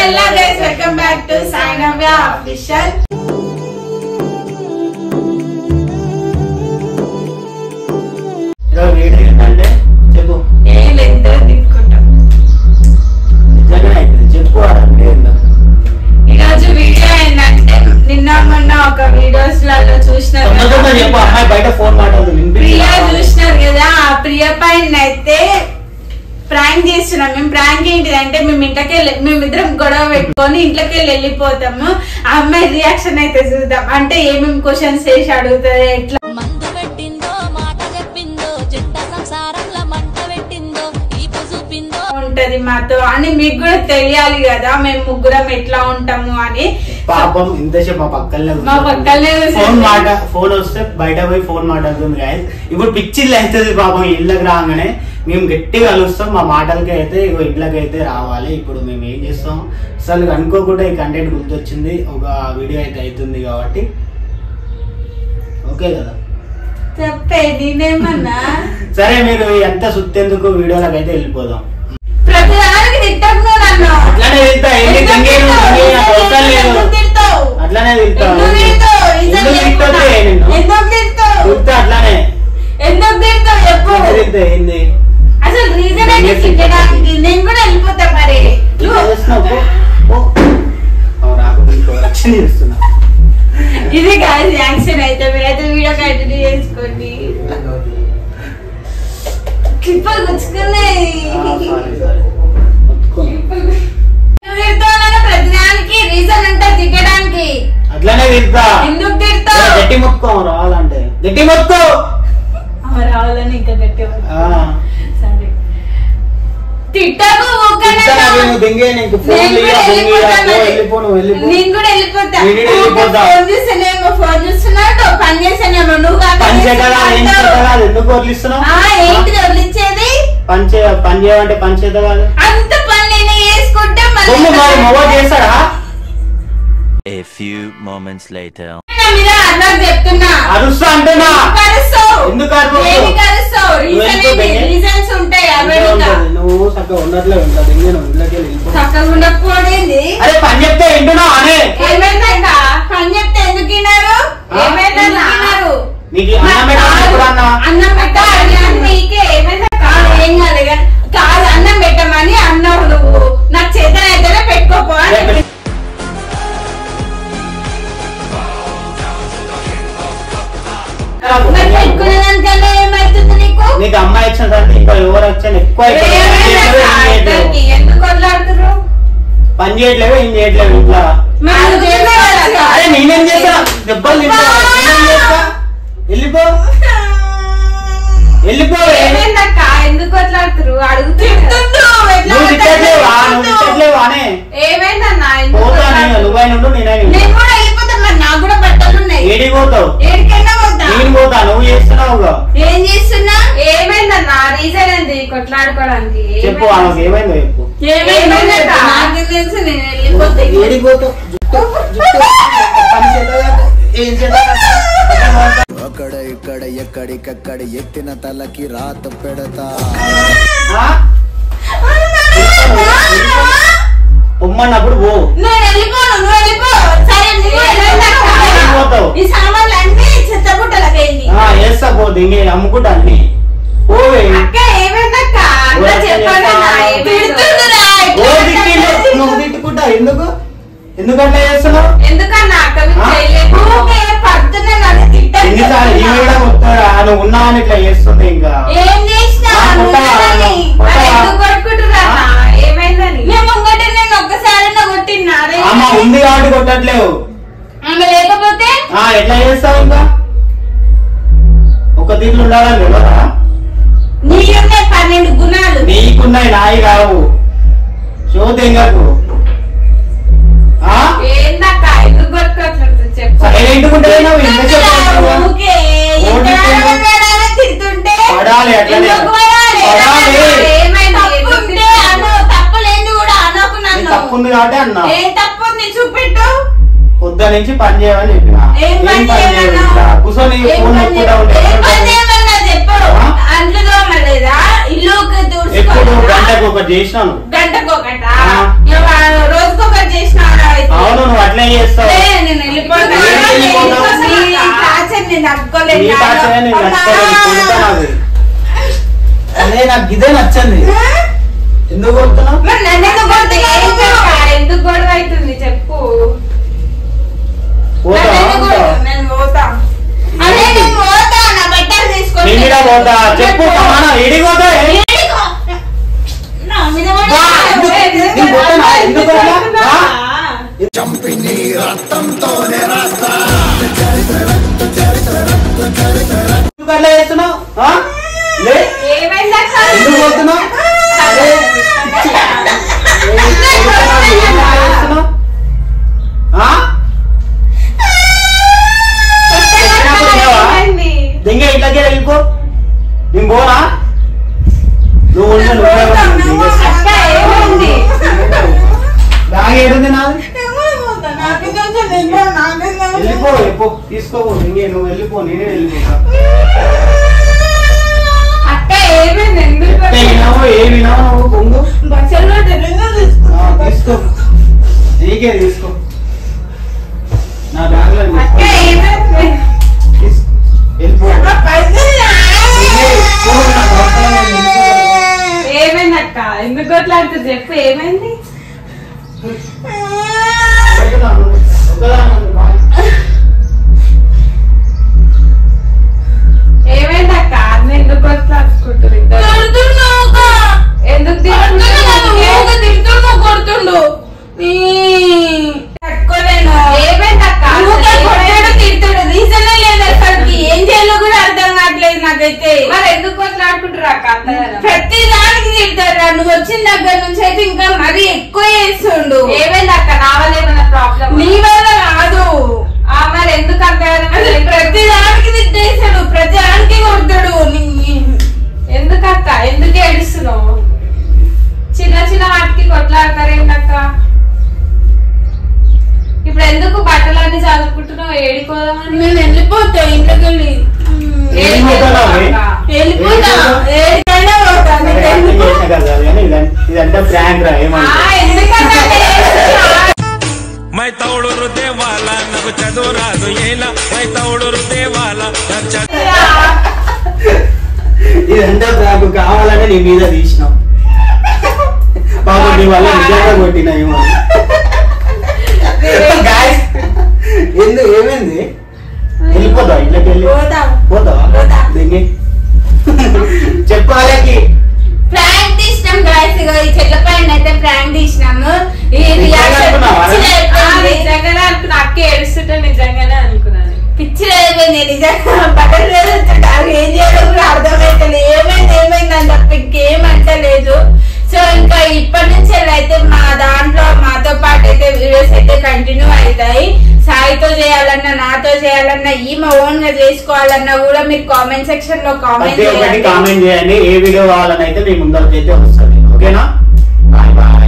Hello guys, welcome back to Sai Navya Official. Video ఏంటంటే చెప్పు ఏ length తీసుకుంటాం చెప్పు ఈరోజు వీడియో ఏంటంటే నిన్న మొన్న ఒక వీడియోస్ లలో చూసినారు చెప్పు అమ్మాయి బయట ఫోన్ మాట్లాడుతుంది ప్రియా చూసినారు కదా ఆ ప్రియ పైన అయితే ప్రాంక్ చేస్తున్నాం. మేము ప్రాంక్ ఏంటిదంటే మేమిద్దరం గొడవ పెట్టుకొని ఇంట్లోకి వెళ్ళిపోతాము. ఆ అమ్మాయి రియాక్షన్ అయితే చూద్దాం. అంటే ఏమేమి క్వశ్చన్స్ చేసి అడుగుతుంది, ఎట్లా ఉంటది మాతో అని మీకు కూడా తెలియాలి కదా, మేము ముగ్గురం ఎట్లా ఉంటాము అని. పాపం ఇంతసేపు మా పక్కనే ఫోన్ వస్తే బయట పోయి ఫోన్ మాట్లాడుతుంది. ఇప్పుడు పిచ్చిళ్ళు అవుతుంది పాపం. ఇళ్ళకి రాగానే మేము గట్టిగా కలుస్తాం. మా మాటలకి అయితే ఇంట్లోకి అయితే రావాలి. ఇప్పుడు మేము ఏం చేస్తాం అసలు అనుకోకుండా ఈ కంటెంట్ గుర్తొచ్చింది. ఒక వీడియో అయితే అవుతుంది కాబట్టి ఓకే కదా, చెప్పే నేనేమన్నా. సరే మీరు ఎంత సుత్తెందుకు వీడియోలకు అయితే వెళ్ళిపోదాం. అట్లానే అట్లానే ఎందుకు తిడతావు చెప్పు. అసలు రీజన్ అయితే నేను కూడా వెళ్ళిపోతా. మరి ఇది కాదు యాక్షన్ అయితే మీరైతే వీడియో కంటిన్యూ చేసుకోండి. క్లిప్పులు గుచ్చుకున్నాయి. ప్రతిదానికి రీజన్ అంటే తిట్టడానికి. అట్లానే తిడతా. ఎందుకు తిడతావు? గట్టి మొత్తుకో రావాలంటే గట్టి మొత్తుకో రావాలని ఇంకా గట్టి. సరే తిట్టకు. నేను కూడా వెళ్ళిపోతా. ఫోన్ చూస్తున్నాడు, పని చేసానేమో. నువ్వు ఎందుకు వదిలిస్తున్నావు? ఏంటి వదిలించేది? పని చేయమంటే పని చేత కాదు. అంత పని నేను చేసుకుంటే చేస్తాడా? A few moments later. చెప్తున్నా అరుస్తా అంటున్నా. ఎందుకు రీజన్స్ ఉంటాయి. నువ్వు చక్కగా ఉన్నట్లే ఉంటుంది. చక్కగా ఉండకపోయింది. అరే పని చెప్తే వింటున్నా అనే. ఏమైందా? పని చెప్తే ఎందుకు విన్నారు? ఏమైనా అన్నం పెట్టా మీకే ఏమైనా కాదు. ఏం కాదు కాదు అన్నం పెట్టమని అన్నావు నువ్వు. నాకు చేతనైతేనే పెట్టుకోపో. నీకు అమ్మాయి వచ్చిన ఇంకా ఎవరు వచ్చాను ఎక్కువ ఎందుకు కొట్లాడుతున్నారు? పని చేయట్లేవు ఏం చేయట్లేవు ఇంట్లో. అరే నేనేం చేస్తా? దెబ్బలు వెళ్ళిపో వెళ్ళిపో. ఎందుకు కొట్లాడుతురు? ఏమైందన్నా? నాకు కూడా బట్టలు ఉన్నాయి. ఏడికి పోతావు? ఏడికైనా పోతా. నేను పోతా. నువ్వు చేస్తున్నావుగా. ఏం చేస్తున్నా? ఏమైందన్నా? రీజన్ ఏంది కొట్లాడుకోవడానికి? చెప్పు. ఆమెకు ఏమైందో చెప్పు. నాకు తెలుసు. నేను వెళ్ళిపోతా. ఏడికి పోతావు? అక్కడ ఇక్కడ ఎక్కడికక్కడ ఎత్తిన తలకి రాత పెడతా. పొమ్మన్నప్పుడు పో. నేను వెళ్ళిపోను. నువ్వు వెళ్ళిపో. సరే ఈ సామాన్లు అన్ని చెత్తబుట్టలకైంది. వేస్తా పో. దింగి అమ్ముకుంటా అన్ని పోవే. అక్క ఏమైందక్క? నువ్వు తిట్టుకుంటా. ఎందుకు ఎందుకంటే చేస్తున్నావు? ఎందుకన్నా అక్క ఎన్నిసార్లు ఈ కూడా వస్తాడా? నువ్వు ఉన్నావని ఇట్లా చేస్తుంది. ఇంకా ఏం చేసినా ఏమైందని మేము ఒకటి నేను ఒక్కసారి కొట్టినా. అమ్మ ఉంది కాబట్టి కొట్టట్లేవు. ఆమె లేకపోతే ఎట్లా చేస్తావు? ఇంకా ఒక దీంట్లో ఉండాలని ఎవరా? నీకున్నాయి 12 గుణాలు. నీకున్నాయి నాయి కావు. శోధంగాకు ఏందక్క ఎందుకు కొట్టుకోవట్లేదు చెప్పు. తిడుతుంటే పడాలి. అట్లనే తప్పులేంది కూడా అనుకున్నాను. తప్పుంది కాబట్టి అన్నా. ఏం తప్పుంది చూపెట్టు. పొద్దు నుంచి పని చేయమని చెప్పిన. కూర్చొని చెప్పు. అంట్లో లేదా ఇల్లు ఎప్పుడు గంటకు ఒకటి చేసినాను. గంటకు ఒకట రోజుకొకటి అట్లే చేస్తావు. నేను వెళ్ళిపోతాను. అదే నాకు ఇదే నచ్చింది. ఎందుకు కొడుతున్నావు? ఎందుకు గొడవ అవుతుంది చెప్పు. నేను పోతా. అదే నేను పోతా. నా బట్టలు తీసుకొని పోతా చెప్పు. ఇడికి పోతా. చంపిని రక్తంతోనే రాస్తా. అట్లా చేస్తున్నావు? ఎందుకు పోతున్నావు? దింగ ఇట్లాగే వెళ్ళిపో. నేను పోనా? నువ్వు బ్యాగ్ ఏడుంది నాది? వెళ్ళిపో ఎప్పు తీసుకోపో. దింగే నువ్వు వెళ్ళిపో. నేనే వెళ్ళిపోతా. ఏమినావు నువ్వు? పొంగు తీసుకో. నీకే తీసుకో. నా బ్యాగ్ లో ఏమైందక్క? ఎందుకు కొట్లాడుతుంది చెప్పు. ఏమైంది? ఏమైందక్క? అన్న ఎందుకు కొట్లాడుకుంటుంది? ఎందుకు తిడుతున్నావు? కొడుతుండు. తట్టుకోలేను. ఏమైందక్క? తిడుతుడు. రీజన్ లేదు అసలు. ఏం చేయాలో కూడా అర్థం కావట్లేదు నాకైతే. మరి ఎందుకు కొట్లాడుకుంటారు అక్క? ప్రతి దానికి తిడతారు. నువ్వు వచ్చిన దగ్గర నుంచి అయితే ఇంకా మరీ ఎక్కువ చేస్తుండు. ఏమైందక్క? నా వల్ల ఏమైనా ప్రాబ్లం? నీ వల్ల కాదు. మరి ఎందుకు అంత ప్రతి దానికి తిట్టేసాడు. ప్రతి దానికి కొడతాడు. ఎందుకక్క? ఎందుకు ఏడుస్తున్నావు? చిన్న చిన్న వాటికి కొట్లాడతారేంటక్క? ఇప్పుడు ఎందుకు బట్టలన్నీ చదువుకుంటున్నావు? ఏడిపోదామని. నేను వెళ్ళిపోతా. ఇంట్లోకి వెళ్ళి ఇదంతా ప్రాంక్ రా. మై తౌడు దేవాలా నాకు చదువు రాదు ఎలా మై తౌడు దేవాలా. ఇదంతా ప్రాంక్ కావాలని నీ మీద తీసినాం. పాపం నీ వల్ల నిజంగా కొట్టినాయేమో. ఎందుకు ఏమైంది? వెళ్ళిపోతావా? ఇంట్లోకి వెళ్ళి పోతావా? చెప్పాలకి ప్రాంక్ తీసినాం గాయస్. ఈ చెట్ల పైన అయితే ప్రాంక్ తీసినాము. ఈ రియాక్షన్ నిజంగానే అనుకున్నా. అక్క ఏడుస్తుంటే నిజంగానే అనుకున్నాను. పిచ్చి అయిపోయింది నిజంగా. బట్టలు ఏం చేయాలో కూడా అర్థమైతే ఏమైంది అని చెప్పి ఇంకేమంటే లేదు. సో ఇంకా ఇప్పటి నుంచి అయితే మా దాంట్లో మాతో పాటు అయితే వీడియోస్ అయితే కంటిన్యూ అవుతాయి. సాయితో చేయాలన్నా నాతో చేయాలన్నా ఈమె ఓన్ గా చేసుకోవాలన్నా కూడా మీరు కామెంట్ సెక్షన్ లో కామెంట్ చేయండి. ఏ వీడియో కావాలని అయితే మీ ముందరికి అయితే వస్తుంది. ఓకేనా? Bye bye.